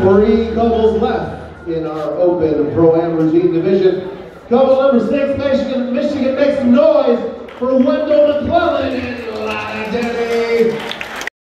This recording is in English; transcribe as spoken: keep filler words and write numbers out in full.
Three couples left in our open Pro-Am routine division. Couple number six, Michigan, Michigan, make some noise for Wendell McClellan and Lana Debbie.